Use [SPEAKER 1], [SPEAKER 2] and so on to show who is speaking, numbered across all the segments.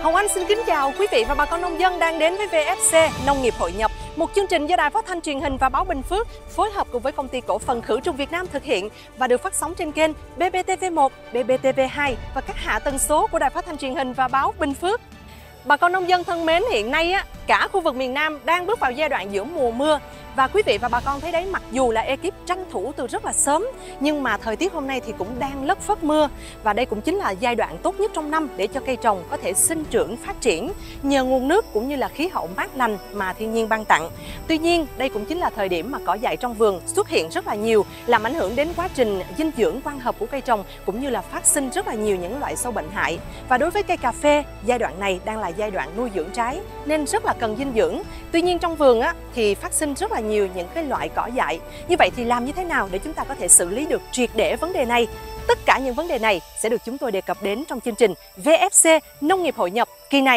[SPEAKER 1] Hồng Anh xin kính chào quý vị và bà con nông dân đang đến với VFC Nông nghiệp hội nhập, một chương trình do Đài Phát thanh Truyền hình và Báo Bình Phước phối hợp cùng với Công ty Cổ phần Khử trùng Việt Nam thực hiện và được phát sóng trên kênh BBTV1, BBTV2 và các hạ tần số của Đài Phát thanh Truyền hình và Báo Bình Phước. Bà con nông dân thân mến, hiện nay cả khu vực miền Nam đang bước vào giai đoạn giữa mùa mưa. Và quý vị và bà con thấy đấy, mặc dù là ekip tranh thủ từ rất là sớm nhưng mà thời tiết hôm nay thì cũng đang lất phất mưa. Và đây cũng chính là giai đoạn tốt nhất trong năm để cho cây trồng có thể sinh trưởng, phát triển nhờ nguồn nước cũng như là khí hậu mát lành mà thiên nhiên ban tặng. Tuy nhiên, đây cũng chính là thời điểm mà cỏ dại trong vườn xuất hiện rất là nhiều, làm ảnh hưởng đến quá trình dinh dưỡng quang hợp của cây trồng cũng như là phát sinh rất là nhiều những loại sâu bệnh hại. Và đối với cây cà phê, giai đoạn này đang là giai đoạn nuôi dưỡng trái nên rất là cần dinh dưỡng. Tuy nhiên trong vườn thì phát sinh rất là nhiều những cái loại cỏ dại. Như vậy thì làm như thế nào để chúng ta có thể xử lý được triệt để vấn đề này? Tất cả những vấn đề này sẽ được chúng tôi đề cập đến trong chương trình VFC Nông nghiệp hội nhập kỳ này.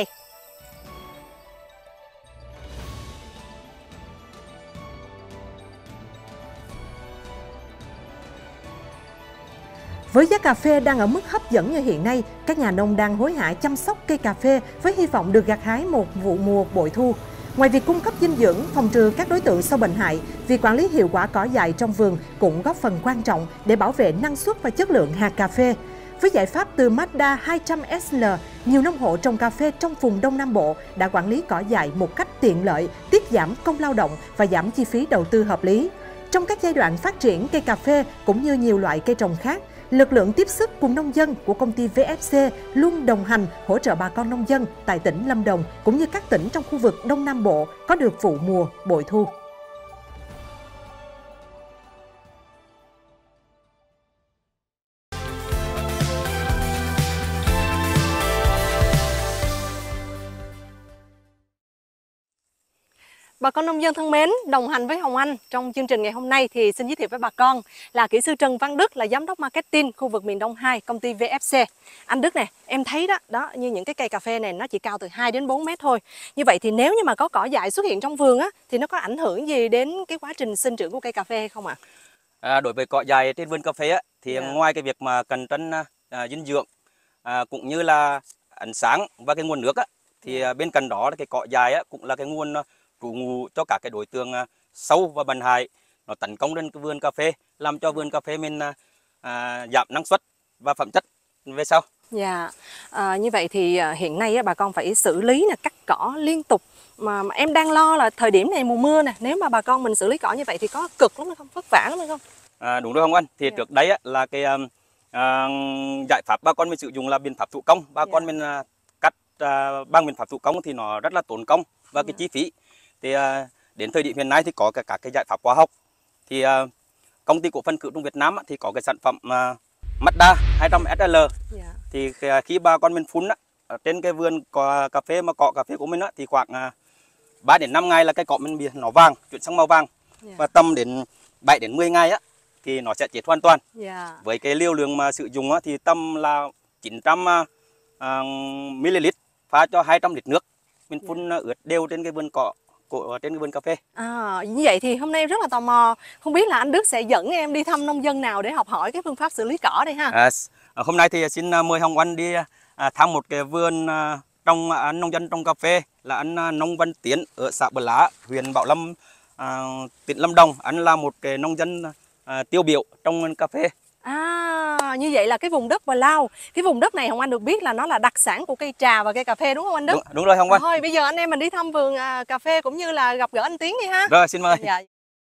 [SPEAKER 1] Với giá cà phê đang ở mức hấp dẫn như hiện nay, các nhà nông đang hối hả chăm sóc cây cà phê với hy vọng được gặt hái một vụ mùa bội thu. Ngoài việc cung cấp dinh dưỡng, phòng trừ các đối tượng sâu bệnh hại, việc quản lý hiệu quả cỏ dại trong vườn cũng góp phần quan trọng để bảo vệ năng suất và chất lượng hạt cà phê. Với giải pháp từ Mazda 200SL, nhiều nông hộ trồng cà phê trong vùng Đông Nam Bộ đã quản lý cỏ dại một cách tiện lợi, tiết giảm công lao động và giảm chi phí đầu tư hợp lý. Trong các giai đoạn phát triển cây cà phê cũng như nhiều loại cây trồng khác, lực lượng tiếp sức cùng nông dân của công ty VFC luôn đồng hành hỗ trợ bà con nông dân tại tỉnh Lâm Đồng cũng như các tỉnh trong khu vực Đông Nam Bộ có được vụ mùa bội thu. Bà con nông dân thân mến, đồng hành với Hồng Anh trong chương trình ngày hôm nay thì xin giới thiệu với bà con là kỹ sư Trần Văn Đức, là giám đốc marketing khu vực miền Đông 2 công ty VFC. Anh Đức này, em thấy đó như những cái cây cà phê này nó chỉ cao từ 2 đến 4 mét thôi. Như vậy thì nếu như mà có cỏ dại xuất hiện trong vườn thì nó có ảnh hưởng gì đến cái quá trình sinh trưởng của cây cà phê hay không ạ?
[SPEAKER 2] Đối với cỏ dại trên vườn cà phê thì ngoài cái việc mà cần tránh dinh dưỡng cũng như là ánh sáng và cái nguồn nước thì bên cạnh đó là cái cỏ dại cũng là cái nguồn trú ngụ cho các cái đối tượng sâu và bệnh hại, nó tấn công đến cái vườn cà phê, làm cho vườn cà phê mình giảm năng suất và phẩm chất về sau.
[SPEAKER 1] Dạ, như vậy thì hiện nay bà con phải xử lý cắt cỏ liên tục, mà em đang lo là thời điểm này mùa mưa nè, nếu mà bà con mình xử lý cỏ như vậy thì có cực lắm hay không, vất vả lắm hay không?
[SPEAKER 2] Đúng rồi Hồng Anh, thì trước đấy là cái giải pháp bà con mình sử dụng là biện pháp thủ công, bà con mình cắt bằng biện pháp thủ công thì nó rất là tốn công và cái chi phí. Thì đến thời điểm hiện nay thì có các cái giải pháp khoa học, thì công ty cổ phần Khử trùng Việt Nam thì có cái sản phẩm Mazda 200SL. Thì khi bà con mình phun trên cái vườn cà phê mà cỏ cà phê của mình thì khoảng 3 đến 5 ngày là cái cỏ mình bị nó vàng, chuyển sang màu vàng. Và tầm đến 7 đến 10 ngày thì nó sẽ chết hoàn toàn. Với cái liều lượng mà sử dụng thì tầm là 900 ml pha cho 200 lít nước. Mình phun ướt đều trên cái vườn cỏ trên cái vườn cà phê.
[SPEAKER 1] Như vậy thì hôm nay em rất là tò mò, không biết là anh Đức sẽ dẫn em đi thăm nông dân nào để học hỏi cái phương pháp xử lý cỏ đây ha.
[SPEAKER 2] Hôm nay thì xin mời Hồng Anh đi thăm một cái vườn nông dân trồng cà phê là anh Nông Văn Tiến ở xã Bờ Lá, huyện Bảo Lâm, tỉnh Lâm Đồng. Anh là một cái nông dân tiêu biểu trong cà phê.
[SPEAKER 1] Như vậy là cái vùng đất Bờ Lao, cái vùng đất này Hồng Anh được biết là nó là đặc sản của cây trà và cây cà phê đúng không anh Đức?
[SPEAKER 2] Đúng rồi Hồng Anh.
[SPEAKER 1] Thôi bây giờ anh em mình đi thăm vườn cà phê cũng như là gặp gỡ anh Tiến đi ha.
[SPEAKER 2] Rồi xin mời.
[SPEAKER 1] Dạ.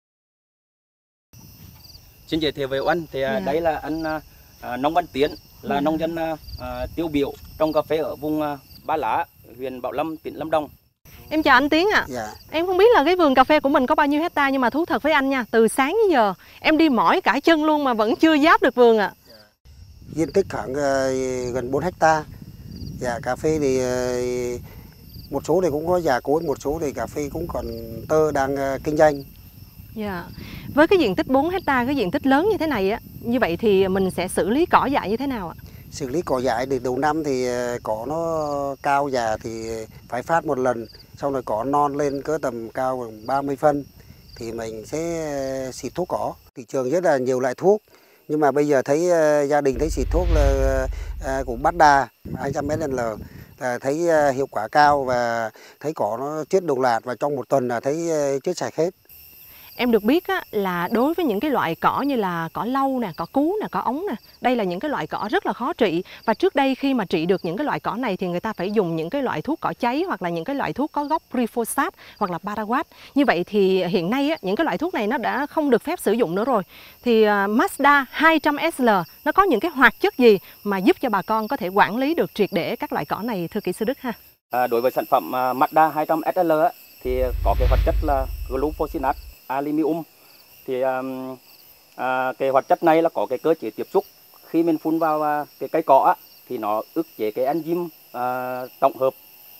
[SPEAKER 2] Xin giới thiệu với anh thì đây là anh Nông Văn Tiến, là nông dân tiêu biểu trồng cà phê ở vùng Ba Lá, huyện Bảo Lâm, tỉnh Lâm Đồng.
[SPEAKER 1] Em chào anh Tiến ạ. Em không biết là cái vườn cà phê của mình có bao nhiêu hecta, nhưng mà thú thật với anh nha, từ sáng đến giờ em đi mỏi cả chân luôn mà vẫn chưa giáp được vườn ạ.
[SPEAKER 3] Diện tích khoảng gần 4 hecta. Cà phê thì một số thì cũng có già cối, một số thì cà phê cũng còn tơ đang kinh doanh.
[SPEAKER 1] Với cái diện tích 4 hecta, cái diện tích lớn như thế này như vậy thì mình sẽ xử lý cỏ dại như thế nào ạ?
[SPEAKER 3] Xử lý cỏ dại thì đầu năm thì cỏ nó cao già thì phải phát một lần, xong rồi cỏ non lên cỡ tầm cao khoảng 30 phân thì mình sẽ xịt thuốc cỏ. Thị trường rất là nhiều loại thuốc, nhưng mà bây giờ thấy gia đình thấy xịt thuốc là cũng Mazda 200ml thấy hiệu quả cao và thấy cỏ nó chết đồng loạt và trong một tuần là thấy chết sạch hết.
[SPEAKER 1] Em được biết á, là đối với những cái loại cỏ như là cỏ lau nè, cỏ cú nè, cỏ ống nè, đây là những cái loại cỏ rất là khó trị. Và trước đây khi mà trị được những cái loại cỏ này thì người ta phải dùng những cái loại thuốc cỏ cháy hoặc là những cái loại thuốc có gốc glyphosate hoặc là paraquat. Như vậy thì hiện nay á, những cái loại thuốc này nó đã không được phép sử dụng nữa rồi. Thì Mazda 200SL nó có những cái hoạt chất gì mà giúp cho bà con có thể quản lý được triệt để các loại cỏ này, thưa kỹ sư Đức ha?
[SPEAKER 2] Đối với sản phẩm Mazda 200SL á, thì có cái hoạt chất là glufosinate aluminium. Thì cái hoạt chất này là có cái cơ chế tiếp xúc khi mình phun vào cái cây cỏ á, thì nó ức chế cái enzyme tổng hợp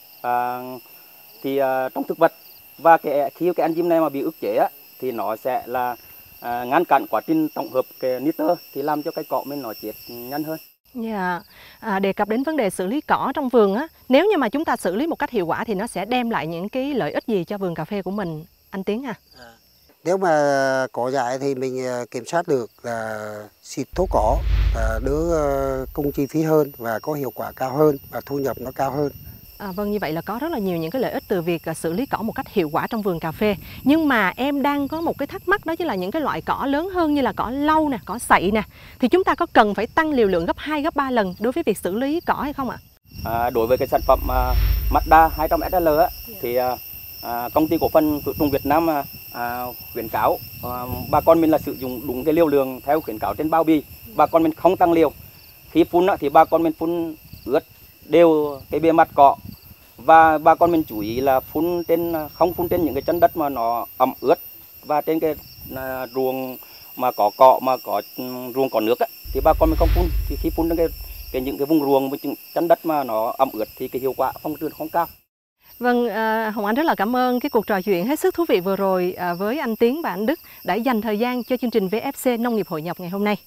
[SPEAKER 2] trong thực vật, và khi cái enzyme này mà bị ức chế á, thì nó sẽ là ngăn cản quá trình tổng hợp cái nitơ, thì làm cho cây cỏ mình nó chết nhanh hơn.
[SPEAKER 1] Đề cập đến vấn đề xử lý cỏ trong vườn á, nếu như mà chúng ta xử lý một cách hiệu quả thì nó sẽ đem lại những cái lợi ích gì cho vườn cà phê của mình, anh Tiến ha?
[SPEAKER 3] Nếu mà cỏ dại thì mình kiểm soát được là xịt thuốc cỏ, đỡ công chi phí hơn và có hiệu quả cao hơn và thu nhập nó cao hơn.
[SPEAKER 1] Vâng, như vậy là có rất là nhiều những cái lợi ích từ việc xử lý cỏ một cách hiệu quả trong vườn cà phê. Nhưng mà em đang có một cái thắc mắc, đó chính là những cái loại cỏ lớn hơn như là cỏ lau nè, cỏ sậy nè, thì chúng ta có cần phải tăng liều lượng gấp 2, gấp 3 lần đối với việc xử lý cỏ hay không ạ?
[SPEAKER 2] Đối với cái sản phẩm Mazda 200SL á, thì công ty cổ phần Khử trùng Việt Nam khuyến cáo bà con mình là sử dụng đúng cái liều lượng theo khuyến cáo trên bao bì. Bà con mình không tăng liều. Khi phun thì bà con mình phun ướt đều cái bề mặt cỏ, và bà con mình chú ý là không phun trên những cái chân đất mà nó ẩm ướt, và trên cái ruộng mà có cỏ, mà có ruộng có nước á, thì bà con mình không phun. Thì khi phun trên những cái vùng ruộng với chân đất mà nó ẩm ướt thì cái hiệu quả phòng trừ không cao.
[SPEAKER 1] Vâng, Hồng Anh rất là cảm ơn cái cuộc trò chuyện hết sức thú vị vừa rồi với anh Tiến và anh Đức đã dành thời gian cho chương trình VFC Nông nghiệp hội nhập ngày hôm nay.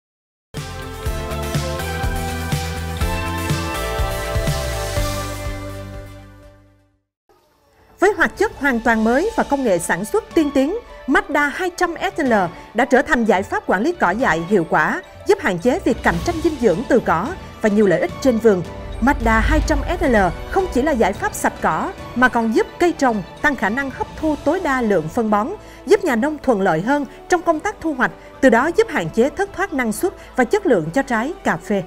[SPEAKER 1] Với hoạt chất hoàn toàn mới và công nghệ sản xuất tiên tiến, Mazda 200SL đã trở thành giải pháp quản lý cỏ dại hiệu quả, giúp hạn chế việc cạnh tranh dinh dưỡng từ cỏ và nhiều lợi ích trên vườn. Mazda 200SL không chỉ là giải pháp sạch cỏ mà còn giúp cây trồng tăng khả năng hấp thu tối đa lượng phân bón, giúp nhà nông thuận lợi hơn trong công tác thu hoạch, từ đó giúp hạn chế thất thoát năng suất và chất lượng cho trái cà phê.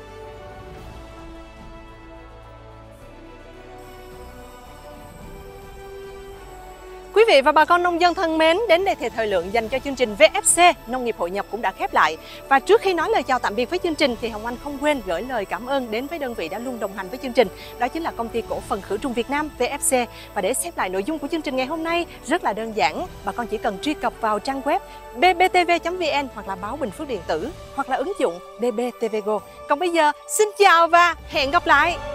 [SPEAKER 1] Quý vị và bà con nông dân thân mến, đến đây thì thời lượng dành cho chương trình VFC Nông nghiệp hội nhập cũng đã khép lại. Và trước khi nói lời chào tạm biệt với chương trình thì Hồng Anh không quên gửi lời cảm ơn đến với đơn vị đã luôn đồng hành với chương trình. Đó chính là Công ty Cổ phần Khử trùng Việt Nam VFC. Và để xem lại nội dung của chương trình ngày hôm nay rất là đơn giản. Bà con chỉ cần truy cập vào trang web bbtv.vn hoặc là báo Bình Phước điện tử hoặc là ứng dụng BBTV Go. Còn bây giờ xin chào và hẹn gặp lại.